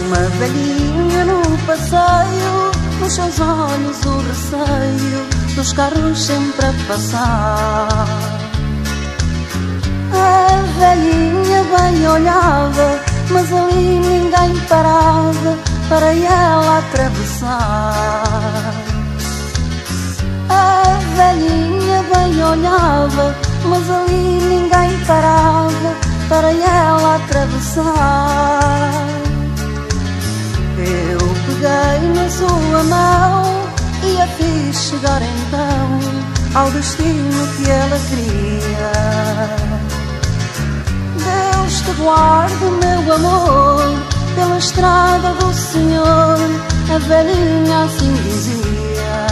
uma velhinha no passeio, nos seus olhos o receio dos carros sempre a passar. A velhinha bem olhava, mas ali ninguém parava para ela atravessar. A velhinha bem olhava, mas ali ninguém parava para ela atravessar. Eu peguei na sua mão e a fiz chegar então ao destino que ela queria. Deus te guarde, meu amor, pela estrada do Senhor, a velhinha assim dizia.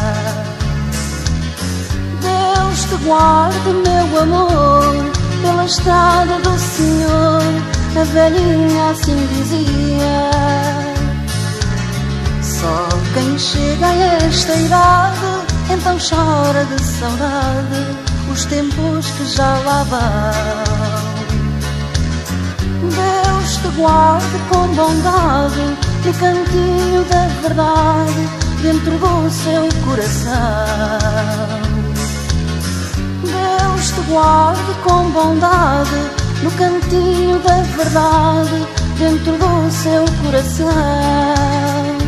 Deus te guarde, meu amor, pela estrada do Senhor, a velhinha assim dizia. Só quem chega a esta idade então chora de saudade os tempos que já lá vão. Deus te guarde com bondade no cantinho da verdade dentro do seu coração. Deus te guarde com bondade no cantinho da verdade dentro do seu coração.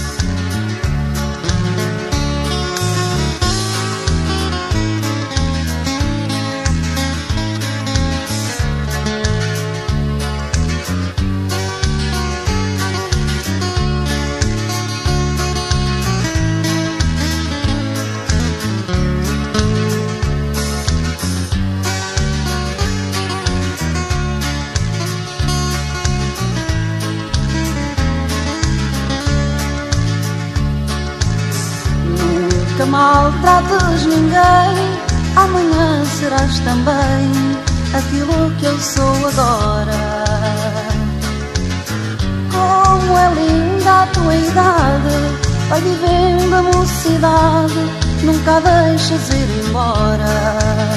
Nunca maltrates ninguém, amanhã serás também aquilo que eu sou agora. Como é linda a tua idade, vai vivendo a mocidade, nunca deixas ir embora.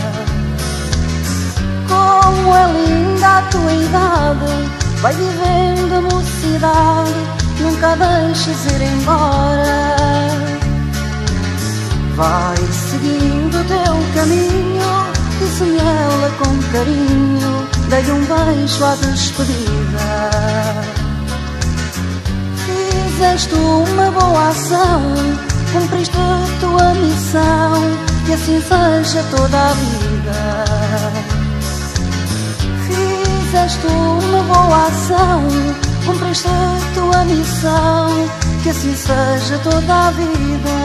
Como é linda a tua idade, vai vivendo a mocidade, nunca deixas ir embora. Vai seguindo o teu caminho, disse-me ela com carinho, dei um beijo à despedida. Fizeste uma boa ação, cumpriste a tua missão, que assim seja toda a vida. Fizeste uma boa ação, cumpriste a tua missão, que assim seja toda a vida.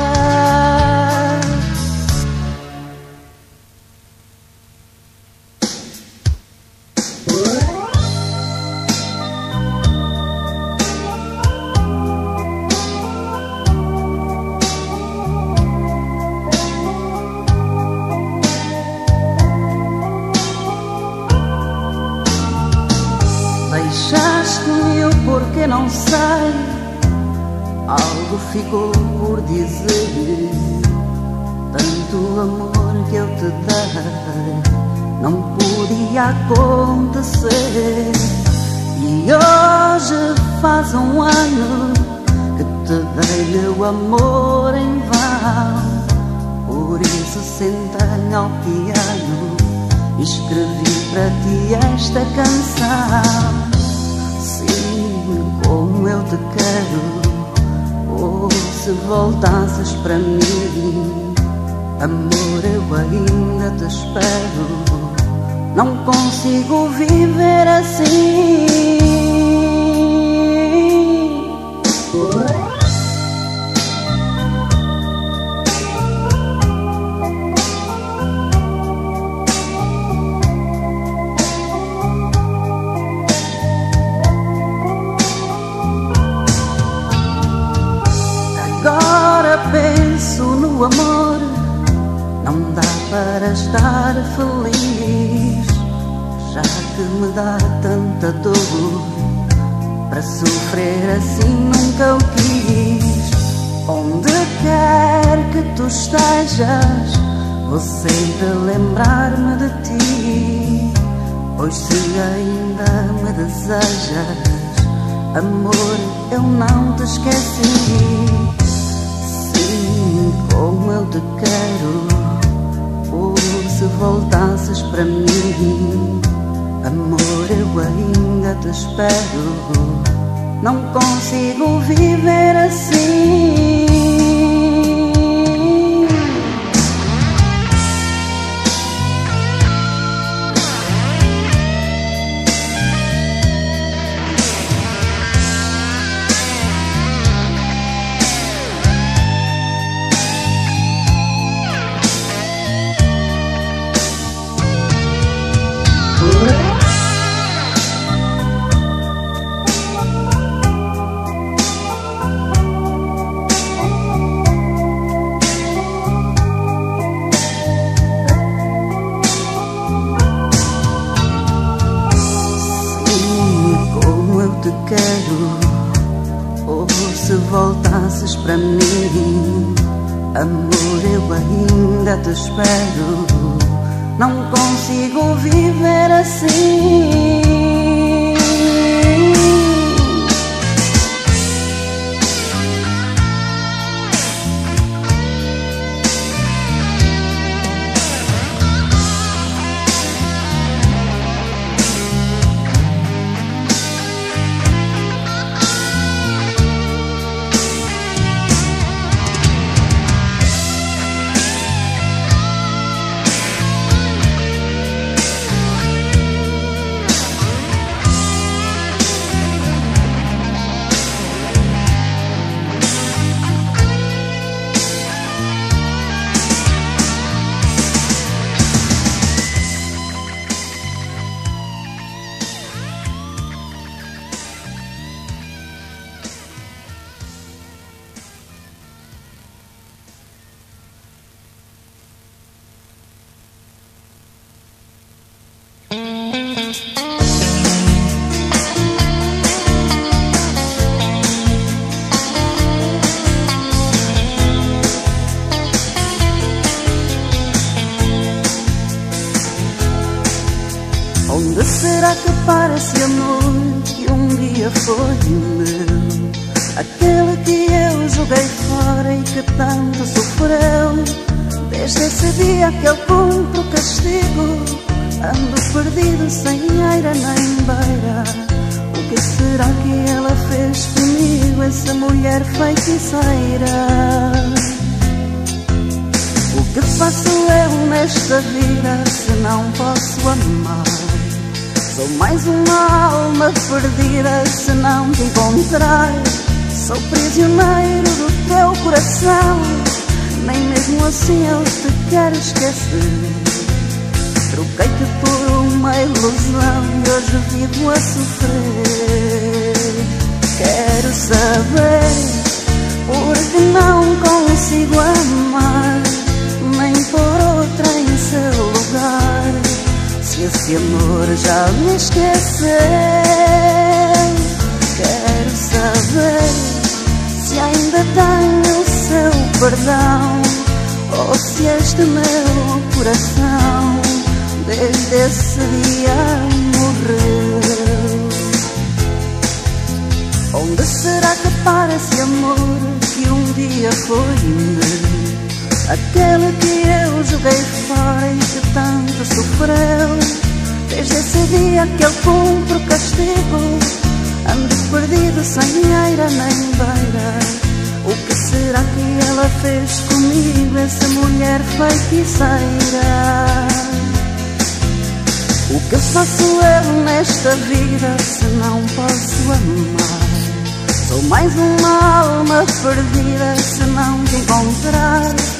Deixaste-me o porquê não sei, algo ficou por dizer. Tanto amor que eu te dei não podia acontecer. E hoje faz um ano que te dei meu amor em vão. Por isso sentei ao piano e escrevi para ti esta canção. Sim, como eu te quero, oh, se voltasses para mim, amor, eu ainda te espero. Não consigo viver assim. Agora penso no amor, não dá para estar feliz, já que me dá tanta dor. Para sofrer assim nunca o quis. Onde quer que tu estejas, vou sempre lembrar-me de ti. Pois se ainda me desejas, Amor, eu não te esqueci. Sim, como eu te quero. Se voltasses para mim, amor, eu ainda te espero. Não consigo viver assim. Te quero, ou se voltasses para mim, amor, eu ainda te espero. Não consigo viver assim. Onde será que para esse amor que um dia foi o meu? Aquele que eu joguei fora e que tanto sofreu. Desde esse dia que ele cumpre o castigo, ando perdido sem eira nem beira. O que será que ela fez comigo, essa mulher feiticeira? O que faço eu nesta vida se não posso amar? Sou mais uma alma perdida se não te encontrar. Sou prisioneiro do teu coração, nem mesmo assim eu te quero esquecer. Troquei-te por uma ilusão e hoje vivo a sofrer. Quero saber por que não consigo amar, nem por outra em seu lugar. Se esse amor já me esqueceu, quero saber se ainda tenho o seu perdão, ou se este meu coração desde esse dia morreu. Onde será que para esse amor que um dia foi meu? Aquele que eu joguei fora e que tanto sofreu. Desde esse dia que ele cumpre o castigo, ando perdido sem eira nem beira. O que será que ela fez comigo, essa mulher feiticeira? O que faço eu nesta vida se não posso amar? Sou mais uma alma perdida se não te encontrar.